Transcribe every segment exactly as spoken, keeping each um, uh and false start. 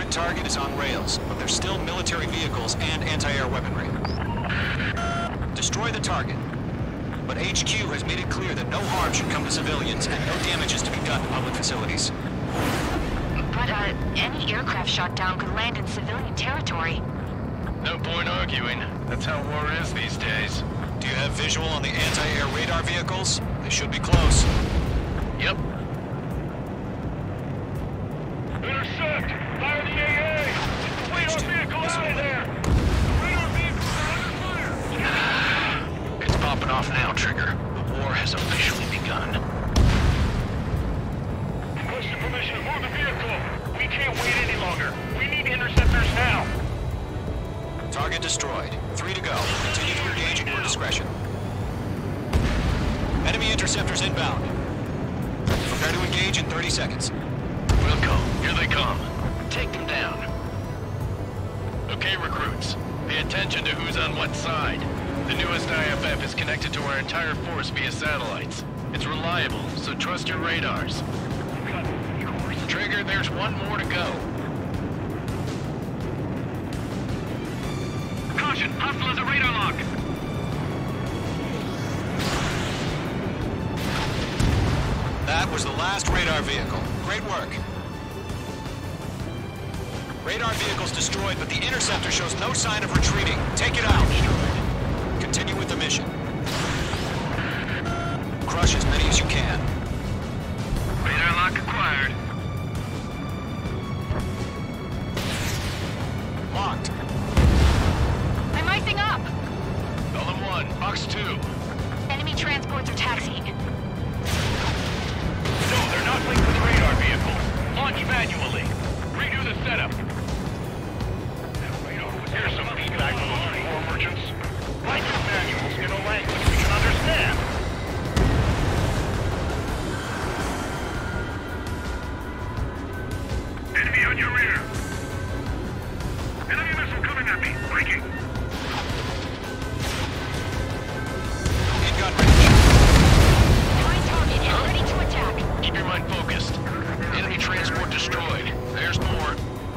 That target is on rails, but there's still military vehicles and anti-air weaponry. Destroy the target. But H Q has made it clear that no harm should come to civilians and no damage is to be done to public facilities. But, uh, any aircraft shot down could land in civilian territory. No point arguing. That's how war is these days. Do you have visual on the anti-air radar vehicles? They should be close. Yep. Intercept! Fire the A A! Radar vehicle out of there! Radar vehicles are under fire! It's popping off now, Trigger. The war has officially begun. Requesting permission to move the vehicle! We can't wait any longer! We need interceptors now! Target destroyed. Three to go. Continue to engage at your discretion. Enemy interceptors inbound. Prepare to engage in thirty seconds. We'll go. Here they come. Take them down. Okay, recruits. Pay attention to who's on what side. The newest I F F is connected to our entire force via satellites. It's reliable, so trust your radars. Trigger, there's one more to go. Caution! Hostile is a radar lock! That was the last radar vehicle. Great work. Radar vehicle's destroyed, but the interceptor shows no sign of retreating. Take it out. Continue with the mission. Crush as many as you can. Radar lock acquired. Locked. I'm icing up! Column one, box two. Enemy transports are taxiing. No, they're not linked to the radar vehicle. Launch manually. Redo the setup. Here's some feedback from those war merchants. Write your manuals in a language we can understand. Enemy on your rear. Enemy missile coming at me. Breaking. In gun range. Find target and ready to attack. Keep your mind focused. Enemy transport destroyed. There's more.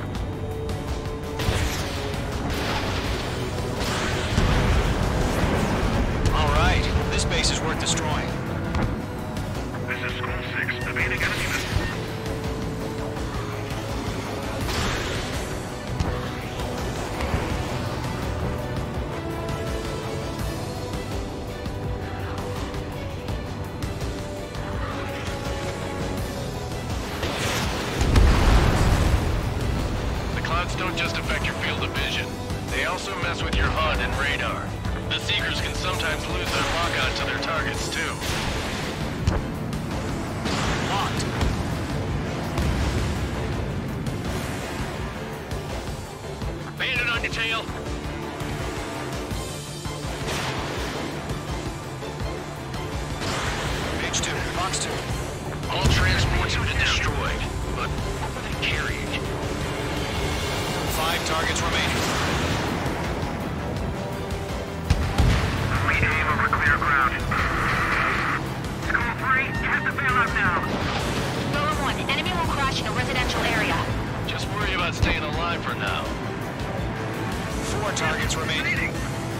All right. This base is worth destroying. This is School six. Evading enemy missile. Don't just affect your field of vision. They also mess with your H U D and radar. The Seekers can sometimes lose their lock-on to their targets, too. Locked. Bandit on your tail. Page two. Box two. All transports have been destroyed, but what were they carrying? Five targets remaining. We aim over clear ground. School three, you have to bail out now. Roller one, enemy will crash in a residential area. Just worry about staying alive for now. Four targets remaining.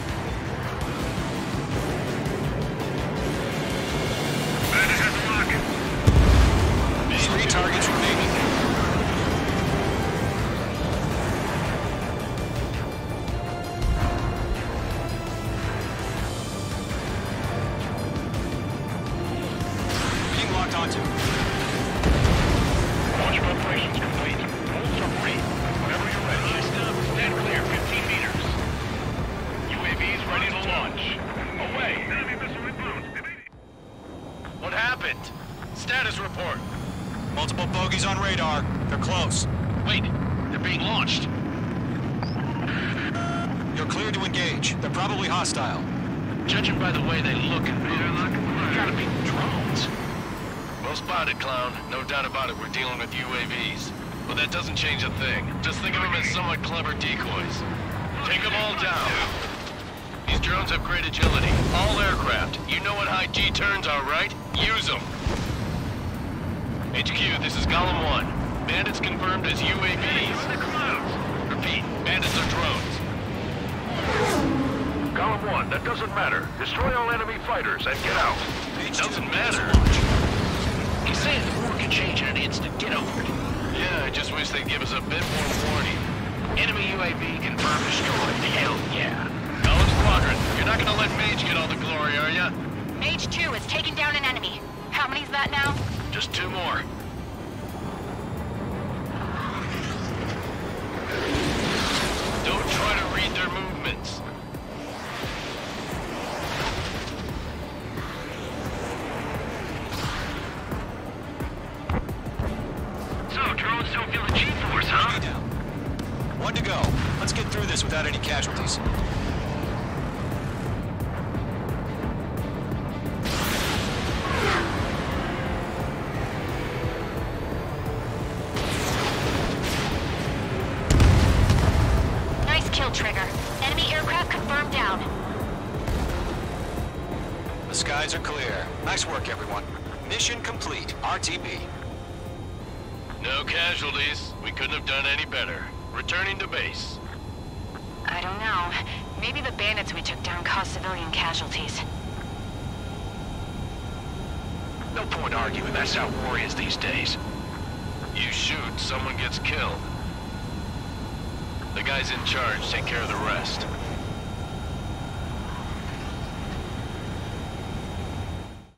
Bandit has a lock. Three targets remaining. Being locked onto. Launch preparations complete. Hold submarine. Whenever you're ready. Last up. Stand clear, fifteen meters. U A Vs ready to launch. Away. Enemy missile inbound. What happened? Status report. Multiple bogeys on radar. They're close. Wait, they're being launched. You're cleared to engage. They're probably hostile. Judging by the way they look and move, they gotta be drones. Well spotted, Clown. No doubt about it, we're dealing with U A Vs. But that doesn't change a thing. Just think of them as somewhat clever decoys. Take them all down. These drones have great agility. All aircraft. You know what high G turns are, right? Use them. H Q, this is Column one. Bandits confirmed as U A Vs. That doesn't matter. Destroy all enemy fighters and get out. Doesn't matter. He's saying the war can change in an instant. Get over it. Yeah, I just wish they'd give us a bit more warning. Enemy U A V confirmed destroyed. Hell yeah. Fellow Squadron, you're not gonna let Mage get all the glory, are ya? Mage two has taken down an enemy. How many's that now? Just two more. Don't try to read their movements. So, drones don't feel the G-force, huh? Enemy down. One to go. Let's get through this without any casualties. Nice kill, Trigger. Enemy aircraft confirmed down. The skies are clear. Nice work, everyone. Mission complete. R T B. No casualties. We couldn't have done any better. Returning to base. I don't know. Maybe the bandits we took down caused civilian casualties. No point arguing. That's how war is these days. You shoot, someone gets killed. The guys in charge take care of the rest.